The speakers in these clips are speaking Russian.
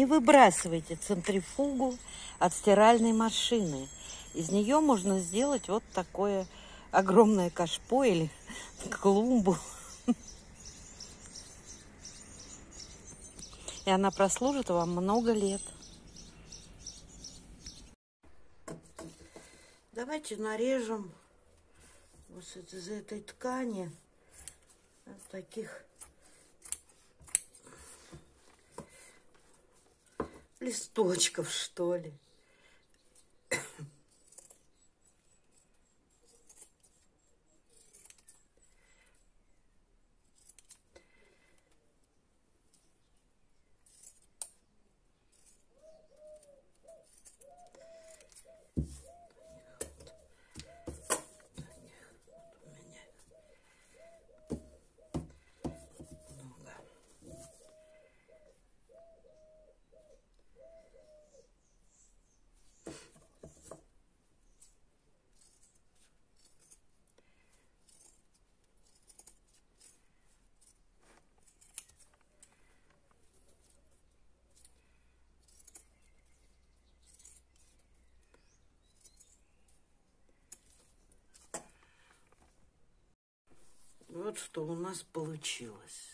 Не выбрасывайте центрифугу от стиральной машины. Из нее можно сделать вот такое огромное кашпо или клумбу. И она прослужит вам много лет. Давайте нарежем вот из этой ткани вот таких листочков, что ли. Вот что у нас получилось.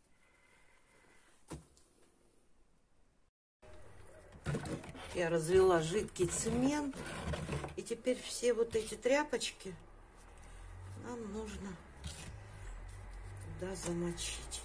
Я развела жидкий цемент. И теперь все вот эти тряпочки нам нужно туда замочить.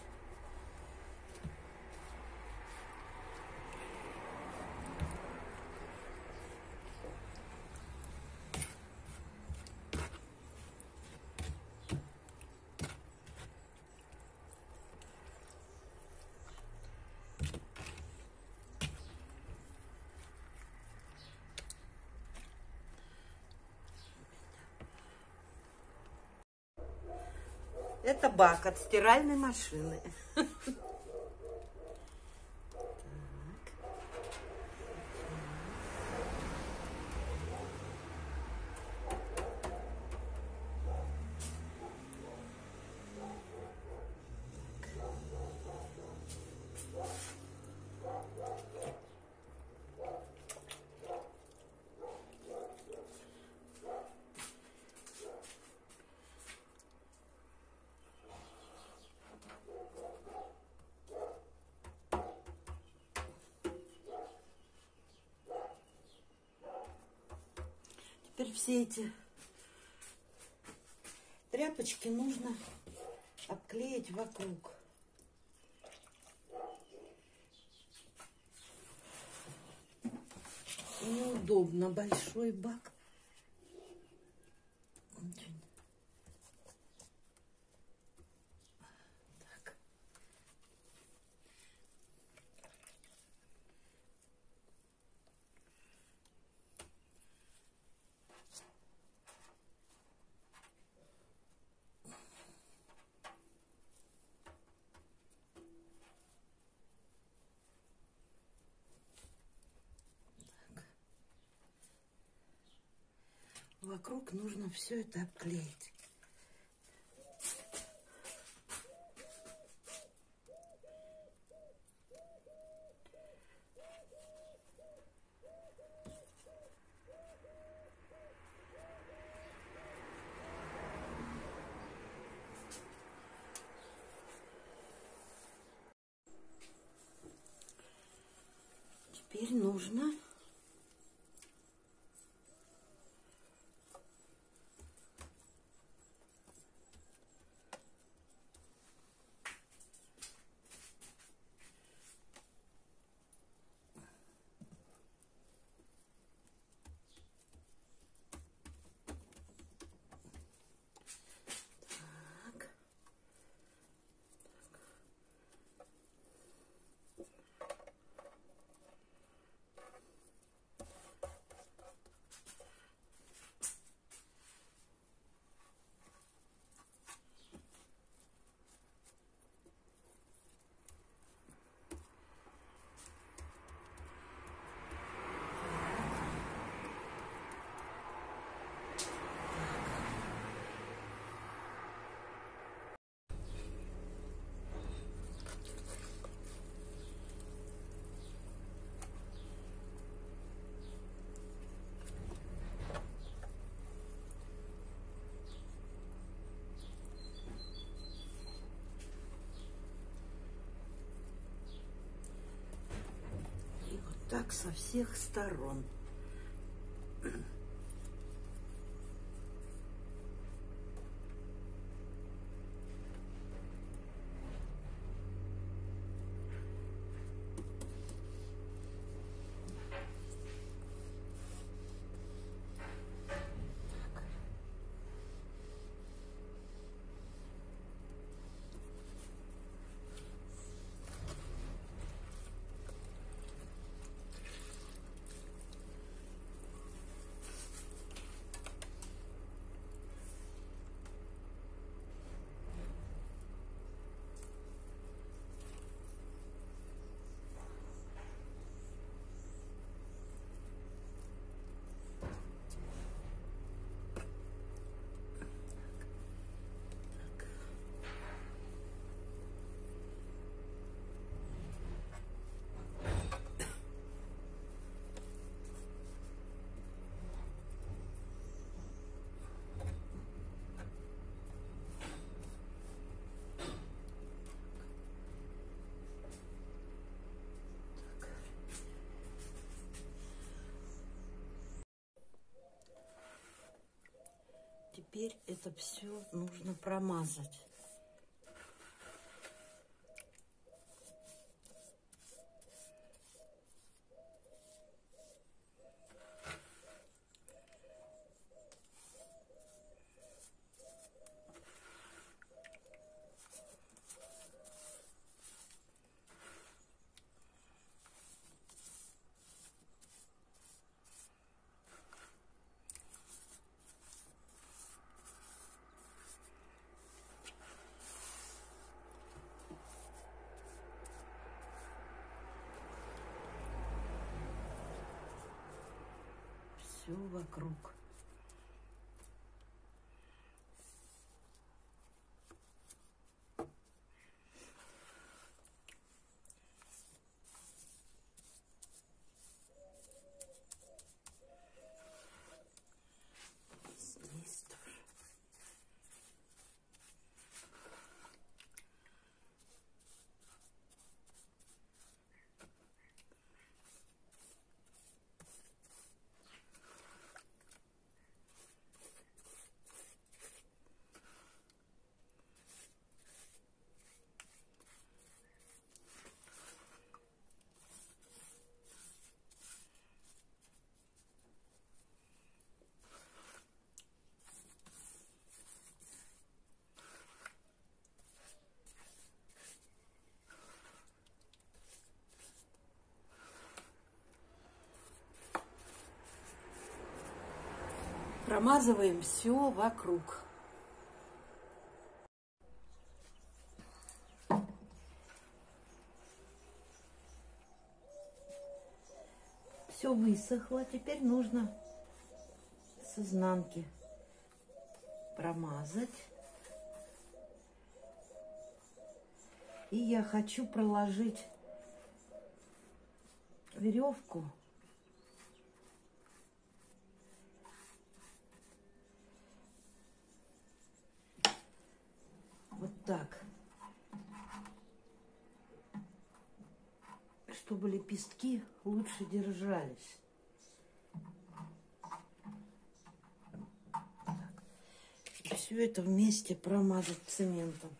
Это бак от стиральной машины. Теперь все эти тряпочки нужно обклеить вокруг. Неудобно, большой бак. Так. Вокруг нужно все это обклеить. Теперь нужно так со всех сторон. Теперь это все нужно промазать. Все вокруг. Здесь тоже. Промазываем все вокруг. Все высохло, теперь нужно с изнанки промазать. И я хочу проложить веревку вот так, чтобы лепестки лучше держались. И все это вместе промазать цементом.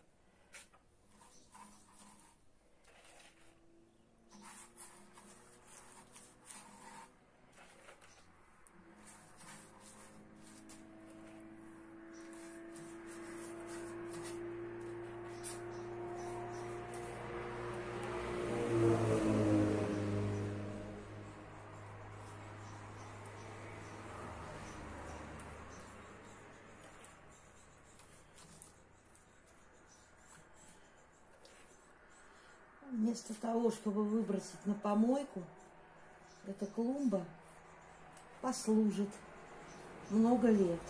Вместо того, чтобы выбросить на помойку, эта клумба послужит много лет.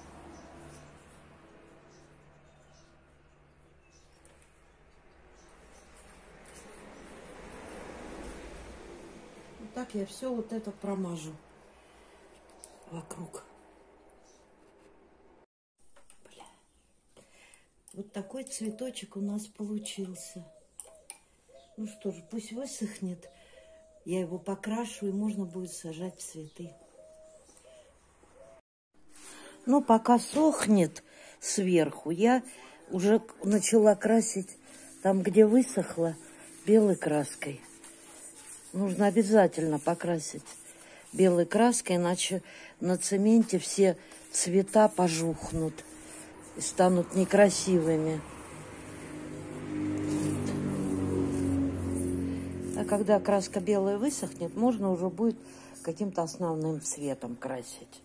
Вот так я все вот это промажу вокруг. Бля. Вот такой цветочек у нас получился. Ну что ж, пусть высохнет. Я его покрашу, и можно будет сажать цветы. Ну, пока сохнет сверху, я уже начала красить там, где высохло, белой краской. Нужно обязательно покрасить белой краской, иначе на цементе все цвета пожухнут и станут некрасивыми. А когда краска белая высохнет, можно уже будет каким-то основным цветом красить.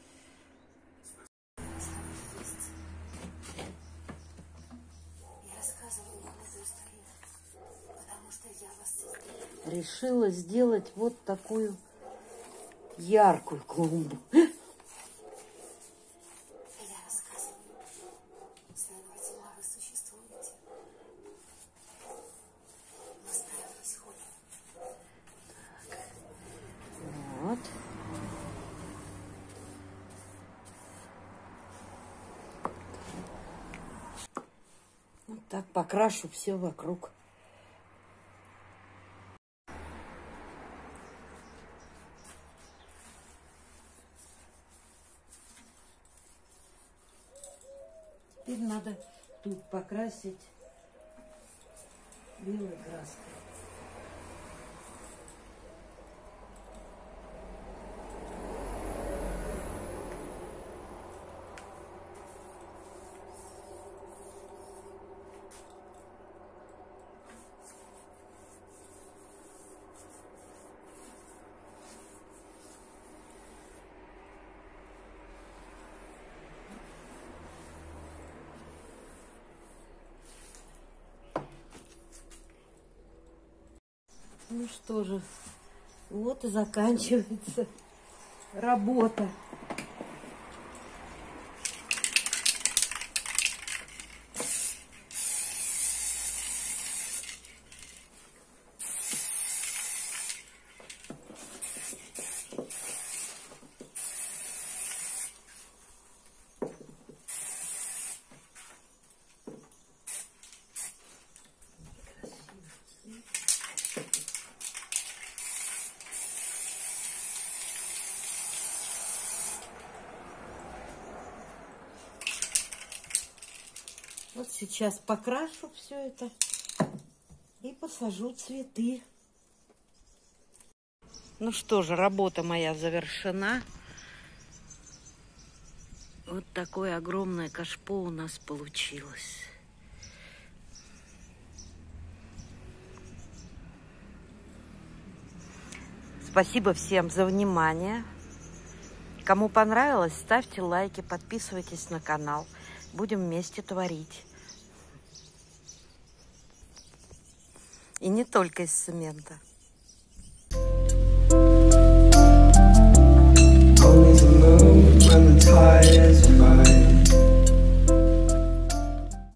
Решила сделать вот такую яркую клумбу. Вот. Вот так покрашу все вокруг. Теперь надо тут покрасить белой краской. Ну что же, вот и заканчивается работа. Вот сейчас покрашу все это и посажу цветы. Ну что же, работа моя завершена. Вот такое огромное кашпо у нас получилось. Спасибо всем за внимание. Кому понравилось, ставьте лайки, подписывайтесь на канал. Будем вместе творить. И не только из цемента.